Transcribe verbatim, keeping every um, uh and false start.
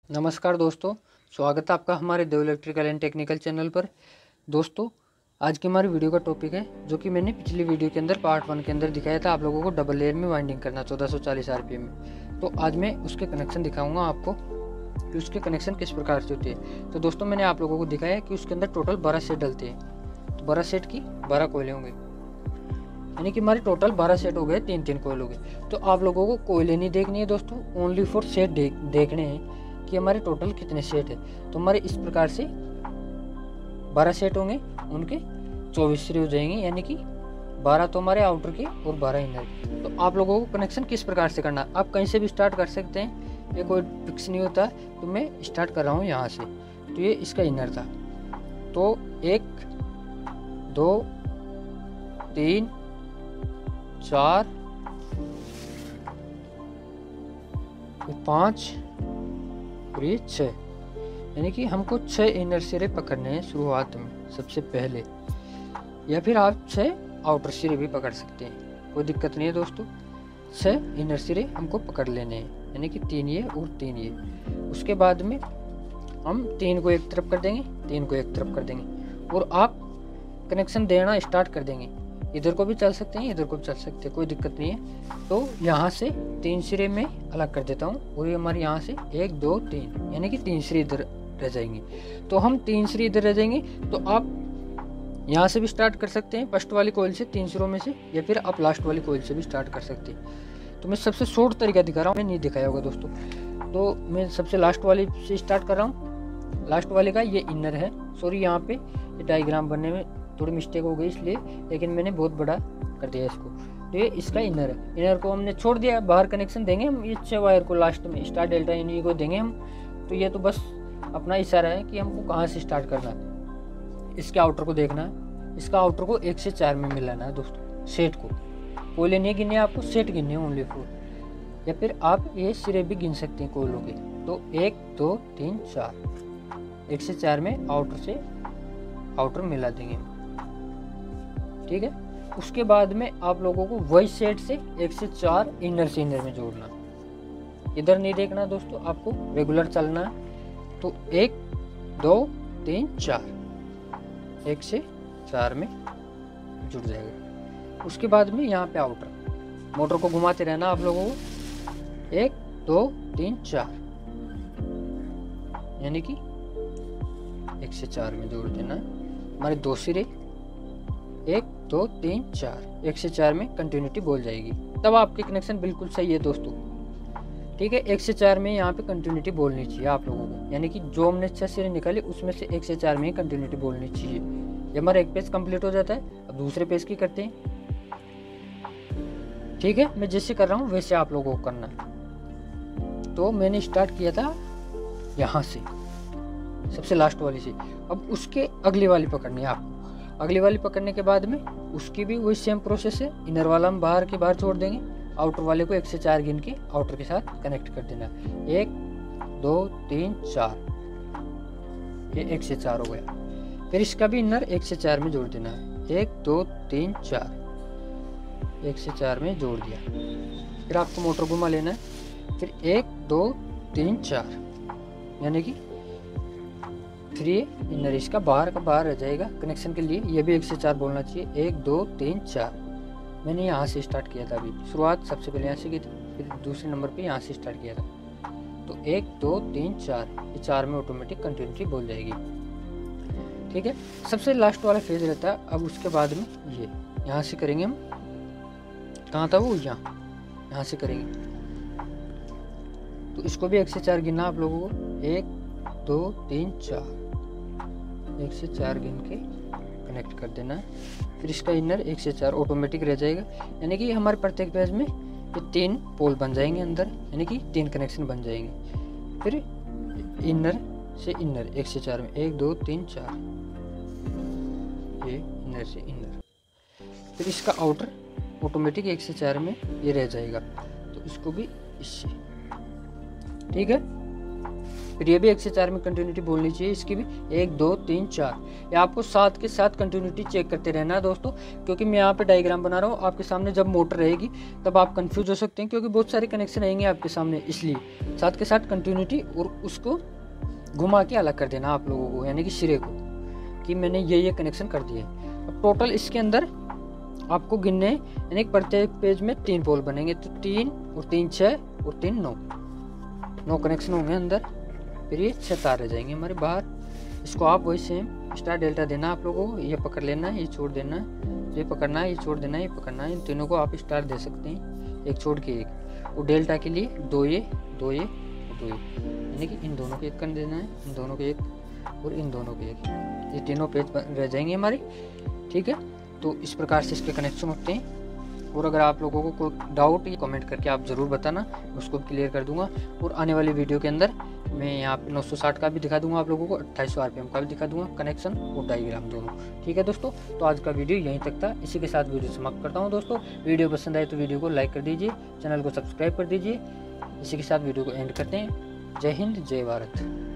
नमस्कार दोस्तों, स्वागत है आपका हमारे Dev electrical and technical channel पर। दोस्तों, आज की हमारी वीडियो का टॉपिक है जो कि मैंने पिछली वीडियो के अंदर पार्ट वन के अंदर दिखाया था आप लोगों को डबल लेयर में वाइंडिंग करना चौदह सौ चालीस आरपीएम में। तो आज मैं उसके कनेक्शन दिखाऊंगा आपको कि उसके कनेक्शन किस प्रकार से होते हैं। तो दोस्तों, मैंने आप लोगों को दिखाया कि उसके अंदर टोटल बारह सेट डलते हैं। तो बारह सेट की बारह कोयले होंगे, यानी कि हमारे टोटल बारह सेट हो गए, तीन तीन कोयल हो गए। तो आप लोगों को कोयले नहीं देखनी है दोस्तों, ओनली फॉर सेट देखने हैं कि हमारे टोटल कितने सेट है। तो हमारे इस प्रकार से बारह सेट होंगे, उनके चौबीस सिरे हो जाएंगे, यानी कि बारह तो हमारे आउटर के और बारह इनर के। तो आप लोगों को कनेक्शन किस प्रकार से करना, आप कहीं से भी स्टार्ट कर सकते हैं, ये कोई फिक्स नहीं होता। तो मैं स्टार्ट कर रहा हूँ यहाँ से। तो ये इसका इनर था, तो एक दो तीन चार पाँच और ये छः, यानी कि हमको छः इनर सिरे पकड़ने हैं शुरुआत में सबसे पहले, या फिर आप छः आउटर सिरे भी पकड़ सकते हैं, कोई दिक्कत नहीं है दोस्तों। छः इनर सिरे हमको पकड़ लेने हैं, यानी कि तीन ये और तीन ये। उसके बाद में हम तीन को एक तरफ कर देंगे, तीन को एक तरफ कर देंगे, और आप कनेक्शन देना स्टार्ट कर देंगे। इधर को भी चल सकते हैं, इधर को भी चल सकते हैं, कोई दिक्कत नहीं है। तो यहाँ से तीन सिरे में अलग कर देता हूँ, और ये हमारे यहाँ से एक दो तीन, यानी कि तीन सिरे इधर रह जाएंगे। तो हम तीन सिरे इधर रह जाएंगे। तो आप यहाँ से भी स्टार्ट कर सकते हैं, फर्स्ट वाली कोयल से, तीन सिरों में से, या फिर आप लास्ट वाली कोयल से भी स्टार्ट कर सकते हैं। तो मैं सबसे शॉर्ट तरीका दिखा रहा हूँ, मैं नहीं दिखाया होगा दोस्तों। तो मैं सबसे लास्ट वाली से स्टार्ट कर रहा हूँ। लास्ट वाले का ये इनर है, सॉरी यहाँ पे ये डायग्राम बनने में थोड़ी मिस्टेक हो गई इसलिए, लेकिन मैंने बहुत बड़ा कर दिया इसको। तो ये इसका इनर है, इनर को हमने छोड़ दिया, बाहर कनेक्शन देंगे हम ये छः वायर को लास्ट में, स्टार डेल्टा इन्हीं को देंगे हम। तो ये तो बस अपना इशारा है कि हमको कहाँ से स्टार्ट करना है। इसके आउटर को देखना है, इसका आउटर को एक से चार में मिलाना है दोस्तों, सेट को। कोयले नहीं गिनने आपको, सेट गिनने ओनली फोर, या फिर आप ये सिरे भी गिन सकते हैं कोयलों के। तो एक दो तीन चार, एक से चार में आउटर से आउटर मिला देंगे, ठीक है। उसके बाद में आप लोगों को वही सेट से एक से चार इनर से इनर में जोड़ना, इधर नहीं देखना दोस्तों, आपको रेगुलर चलना है। तो एक दो तीन चार, एक से चार में जुड़ जाएगा। उसके बाद में यहाँ पे आउटर, मोटर को घुमाते रहना आप लोगों को, एक दो तीन चार, यानी कि एक से चार में जोड़ देना हमारे दो सिरे, एक दो तीन चार, एक से चार में कंटिन्यूटी बोल जाएगी, तब आपके कनेक्शन बिल्कुल सही है दोस्तों, ठीक है। एक से चार में यहाँ पे कंटिन्यूटी बोलनी चाहिए आप लोगों को, यानी कि जो हमने छह सिरे निकाले उसमें से एक से चार में ही कंटिन्यूटी बोलनी चाहिए। ये हमारा एक पेज कंप्लीट हो जाता है। अब दूसरे पेज की करते हैं, ठीक है। मैं जैसे कर रहा हूँ वैसे आप लोगों को करना है। तो मैंने स्टार्ट किया था यहाँ से, सबसे लास्ट वाली से। अब उसके अगली वाली पकड़नी है आपको। अगली वाली पकड़ने के बाद में उसकी भी वही सेम प्रोसेस है, इनर वाला हम बाहर के बाहर छोड़ देंगे, आउटर वाले को एक से चार गिन के आउटर के साथ कनेक्ट कर देना। एक दो तीन चार, ये एक से चार हो गया। फिर इसका भी इनर एक से चार में जोड़ देना, एक दो तीन चार, एक से चार में जोड़ दिया। फिर आपको मोटर घुमा लेना है, फिर एक दो तीन चार, यानी कि फिर ये इनर इसका बाहर का बाहर रह जाएगा कनेक्शन के लिए। ये भी एक से चार बोलना चाहिए, एक दो तीन चार। मैंने यहाँ से स्टार्ट किया था, अभी शुरुआत सबसे पहले यहाँ से की थी, फिर दूसरे नंबर पे यहाँ से स्टार्ट किया था। तो एक दो तीन चार, ये चार में ऑटोमेटिक कंटिन्यूटी बोल जाएगी, ठीक है। सबसे लास्ट वाला फेज रहता है। अब उसके बाद में ये यहाँ से करेंगे हम, कहाँ था वो, यहाँ यहाँ से करेंगे। तो इसको भी एक से चार गिनना आप लोगों को, एक दो तीन चार, एक से चार गिन के कनेक्ट कर देना है। फिर इसका इनर एक से चार ऑटोमेटिक रह जाएगा, यानी कि हमारे प्रत्येक पेज में ये तीन पोल बन जाएंगे अंदर, यानी कि तीन कनेक्शन बन जाएंगे। फिर इनर से इनर एक से चार में, एक दो तीन चार, ये इनर से इनर। फिर इसका आउटर ऑटोमेटिक एक से चार में ये रह जाएगा, तो इसको भी इससे, ठीक है। फिर ये भी एक से चार में कंटिन्यूटी बोलनी चाहिए, इसकी भी एक दो तीन चार। या आपको सात के साथ कंटिन्यूटी चेक करते रहना है दोस्तों, क्योंकि मैं यहाँ पे डायग्राम बना रहा हूँ आपके सामने। जब मोटर रहेगी तब आप कंफ्यूज हो सकते हैं, क्योंकि बहुत सारे कनेक्शन रहेंगे आपके सामने, इसलिए सात के साथ कंटिन्यूटी और उसको घुमा के अलग कर देना आप लोगों को, यानी कि सिरे को, कि मैंने ये ये कनेक्शन कर दिए। अब टोटल इसके अंदर आपको गिनने, यानी प्रत्येक पेज में तीन पोल बनेंगे, तो तीन और तीन छः और तीन नौ, नौ कनेक्शन होंगे अंदर। फिर ये छः तार रह जाएंगे हमारे बाहर। इसको आप वही सेम स्टार डेल्टा देना आप लोगों को, ये पकड़ लेना है, ये छोड़ देना है, ये पकड़ना है, ये छोड़ देना है, ये पकड़ना है। इन तीनों को आप स्टार दे सकते हैं, एक छोड़ के एक। और डेल्टा के लिए दो ये दो ये दो ये, यानी कि इन दोनों को एक कर देना है, इन दोनों को एक और इन दोनों को एक। ये तीनों पेज रह जाएंगे हमारे, ठीक है। तो इस प्रकार से इसके कनेक्शन होते हैं। और अगर आप लोगों को कोई डाउट, ये कमेंट करके आप ज़रूर बताना, उसको क्लियर कर दूंगा। और आने वाली वीडियो के अंदर मैं यहाँ पे नौ सौ साठ का भी दिखा दूंगा आप लोगों को, अट्ठाईस सौ आरपीएम का भी दिखा दूंगा, कनेक्शन और डायग्राम दोनों, ठीक है दोस्तों। तो आज का वीडियो यहीं तक था, इसी के साथ वीडियो समाप्त करता हूँ दोस्तों। वीडियो पसंद आए तो वीडियो को लाइक कर दीजिए, चैनल को सब्सक्राइब कर दीजिए। इसी के साथ वीडियो को एंड करते हैं। जय हिंद, जय भारत।